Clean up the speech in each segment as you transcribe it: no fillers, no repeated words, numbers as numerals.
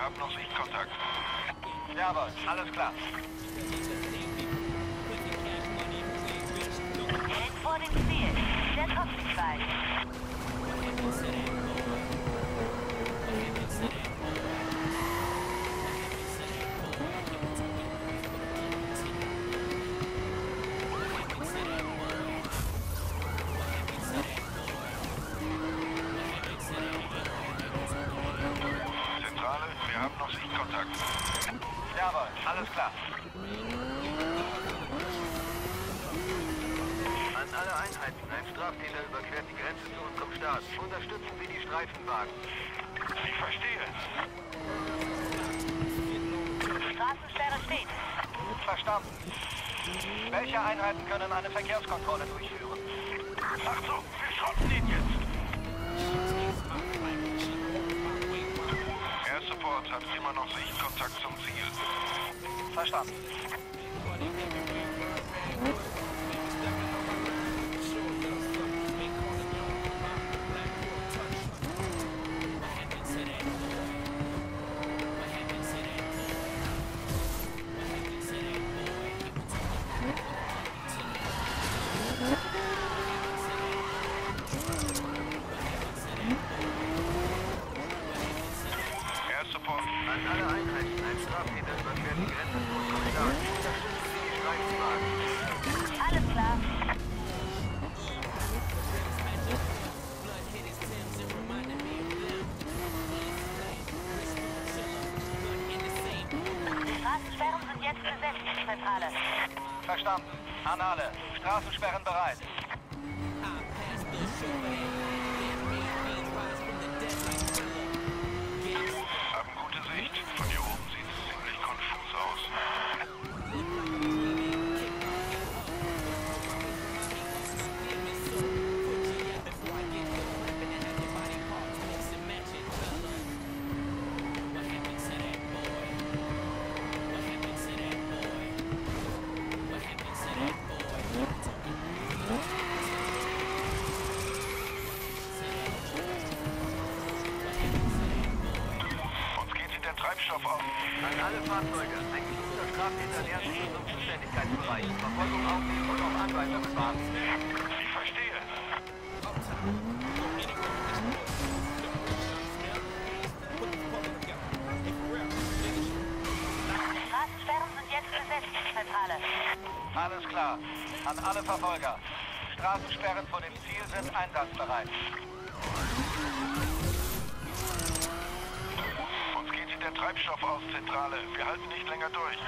haben noch Sichtkontakt. Jawohl, alles klar. Direkt vor dem Ziel. Der kommt nicht weit. Zentrale, wir haben noch Sichtkontakt. Jawohl, alles klar. An alle Einheiten, ein Straftäter überquert die Grenze zu unserem Staat. Unterstützen Sie die Streifenwagen. Ich verstehe. Straßensperre steht. Verstanden. Welche Einheiten können eine Verkehrskontrolle durchführen? Achtung, wir schrotten ihn jetzt. Air Support hat immer noch Sichtkontakt zum Ziel. Verstanden. Air Support, An alle Einheiten, ein Straftäter überquert die Grenze zu unserem Staat. Unterstützen Sie die Streifenwagen. Alles klar. Straßensperren sind jetzt besetzt, Zentrale. Verstanden. An alle. Straßensperren bereit. haben gute Sicht. Von hier oben sieht es ziemlich konfus aus. Uns geht hier der Treibstoff auf. An alle Fahrzeuge, ein gesuchter Straftäter nähert sich unserem Zuständigkeitsbereich. Verfolgung aufnehmen und auf Anweisungen warten. Ich verstehe. Straßensperren sind jetzt besetzt, Zentrale. Alles klar. An alle Verfolger. Straßensperren vor dem Ziel sind einsatzbereit. Uns geht hier der Treibstoff aus, Zentrale. Wir halten nicht länger durch.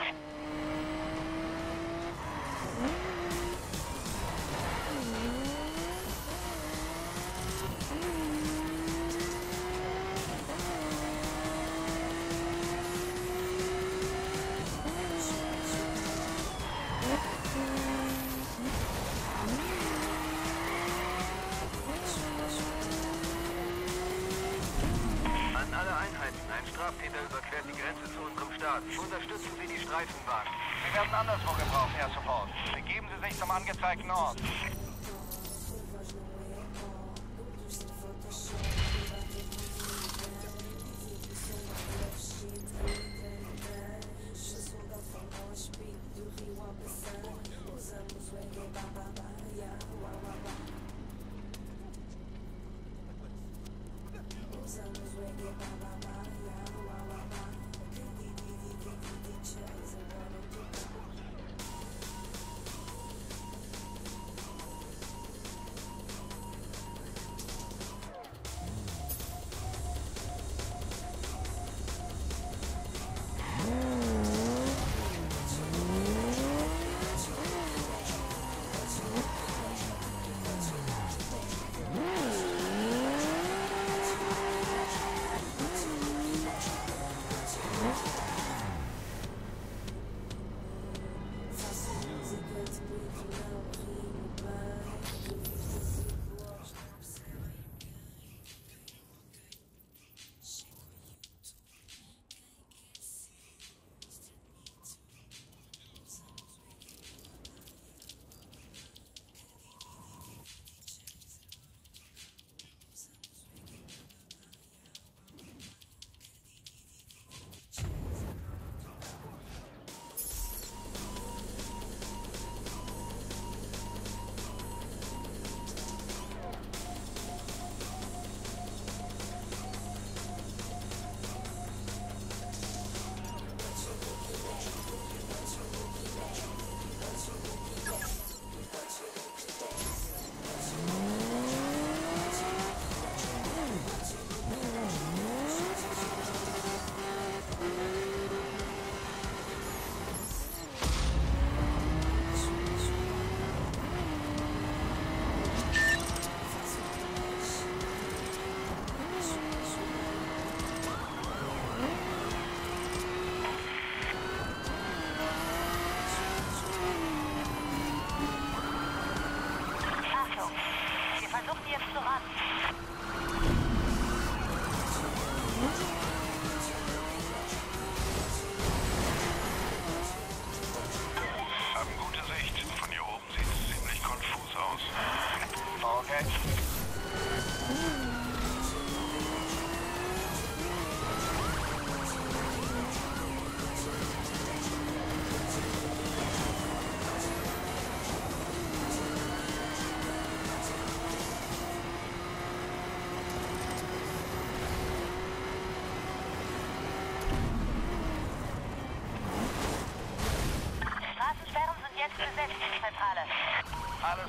An alle Einheiten, ein Straftäter überquert die Grenze zu unserem Staat. Unterstützen Sie die Streifenwagen. Sie werden anderswo gebraucht, Air Support. Begeben Sie sich zum angezeigten Ort.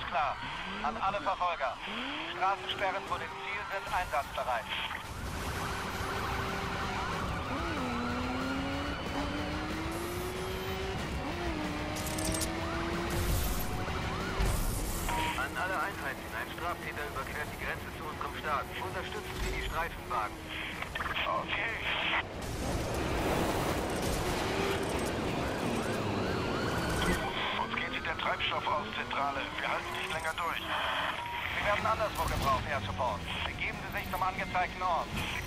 klar. An alle Verfolger. Straßensperren vor dem Ziel sind einsatzbereit. An alle Einheiten. Ein Straftäter überquert die Grenze zu unserem Staat. Unterstützen Sie die Streifenwagen. Okay. Uns geht sich der Treibstoff aus, Zentrale. Wir halten nicht länger durch. Sie werden anderswo gebraucht, Air Support. Begeben Sie sich zum angezeigten Ort.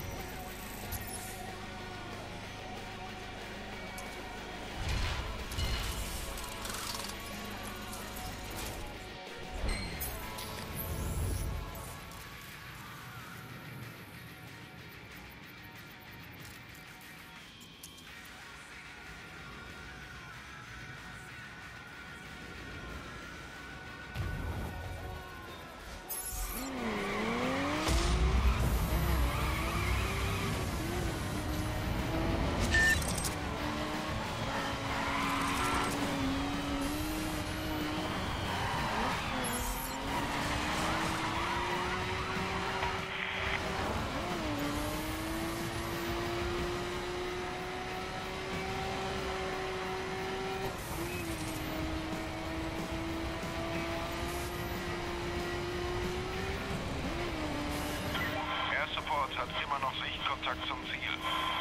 Hat immer noch Sichtkontakt zum Ziel.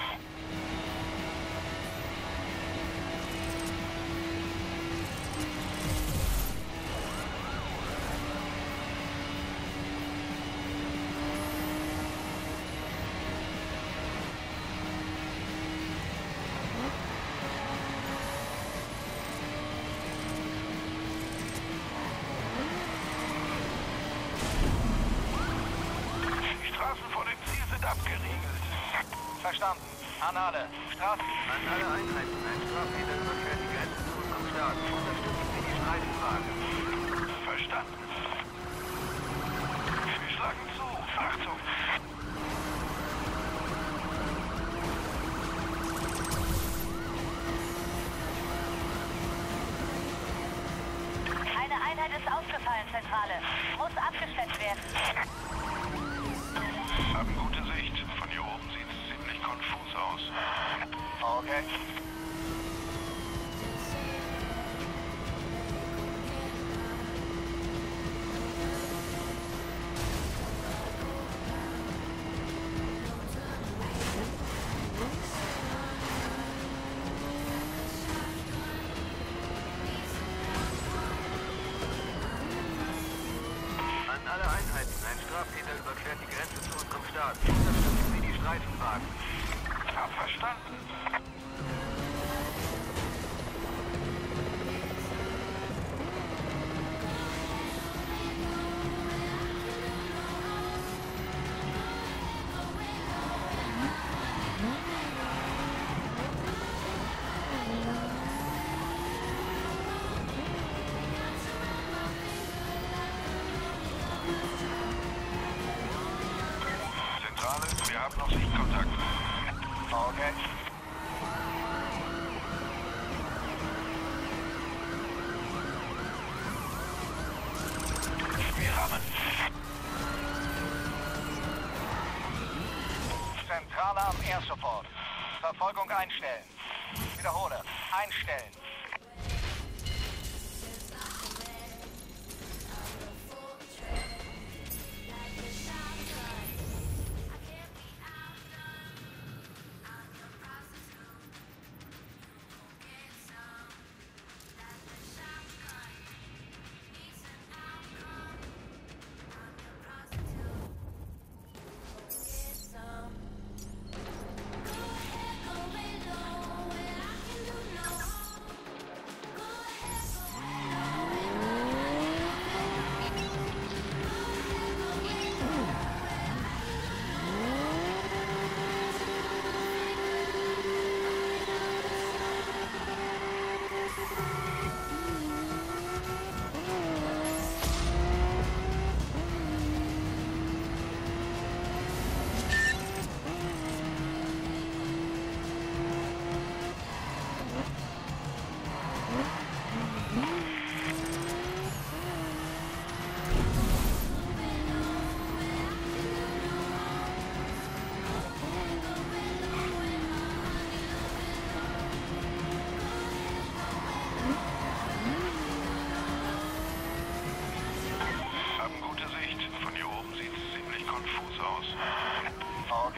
Die Straßen vor dem Ziel sind abgeriegelt. Verstanden. An alle. Straßen. An alle Einheiten. Ein Straftäter überquert die Grenze zu unserem Staat. Unterstützen Sie die Streifenwagen. Verstanden. Wir schlagen zu. Achtung. Eine Einheit ist ausgefallen, Zentrale. Muss abgeschleppt werden. Haben gute Sicht. Von hier oben sieht es ziemlich konfus aus. Okay. An alle Einheiten. Ein Straftäter überquert die Grenze zu unserem Staat. Unterstützen Sie die Streifenwagen. Hab verstanden. Zentrale, wir haben noch Sichtkontakt. Okay. Wir rammen. Zentrale am Air Support. Verfolgung einstellen. Wiederhole. Einstellen.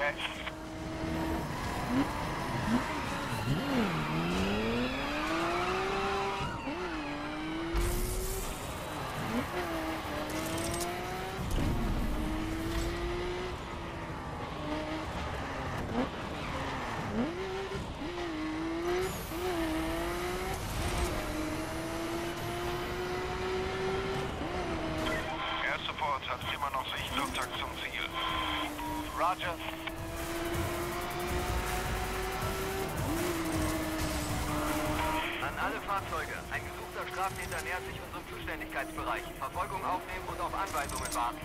Okay. Air Support hat immer noch Sichtkontakt zum Ziel. Roger. An alle Fahrzeuge. Ein gesuchter Straftäter nähert sich unserem Zuständigkeitsbereich. Verfolgung aufnehmen und auf Anweisungen warten.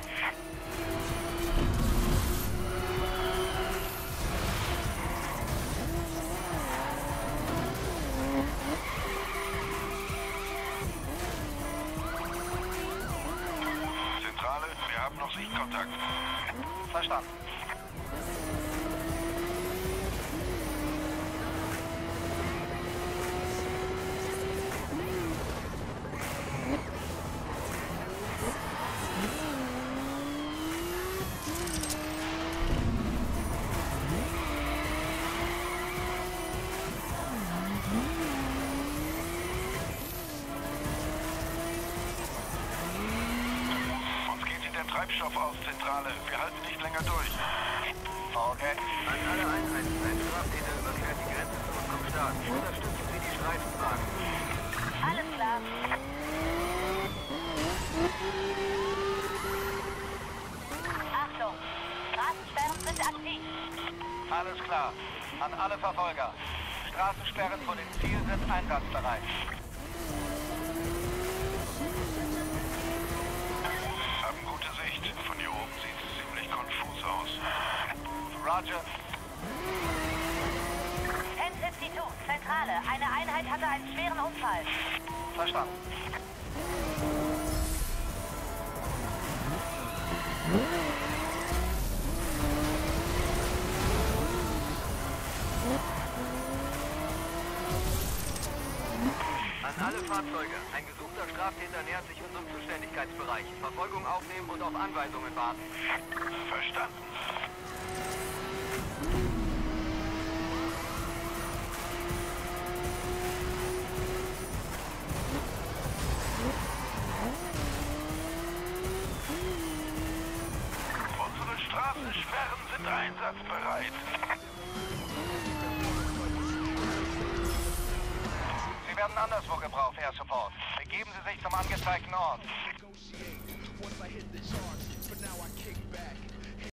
Zentrale, wir haben noch Sichtkontakt. Verstanden. Uns geht hier der Treibstoff aus, Zentrale. Wir halten nicht länger durch. Okay. An alle Einheiten. Ein Straftäter überquert die Grenze zu unserem Staat. Unterstützen Sie die Streifenwagen. Alles klar. Achtung! Straßensperren sind aktiv. Alles klar. An alle Verfolger. Straßensperren vor dem Ziel sind einsatzbereit. Haben gute Sicht. Von hier oben sieht es ziemlich konfus aus. Roger. 1052, Zentrale. Eine Einheit hatte einen schweren Unfall. Verstanden. An alle Fahrzeuge. Ein gesuchter Straftäter nähert sich unserem Zuständigkeitsbereich. Verfolgung aufnehmen und auf Anweisungen warten. Verstanden. Unsere Straßensperren sind einsatzbereit. Sie werden anderswo gebraucht, Air Support. Begeben Sie sich zum angezeigten Ort. Once I hit the charts, but now I kick back.